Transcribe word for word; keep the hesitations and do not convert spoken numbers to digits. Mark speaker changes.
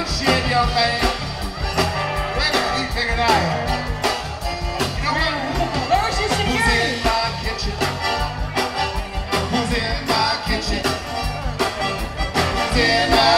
Speaker 1: shit, young man. Wait a minute, you figured out. You know what?
Speaker 2: Where's your
Speaker 1: Who's
Speaker 2: security?
Speaker 1: in my kitchen? Who's in my kitchen? Who's in my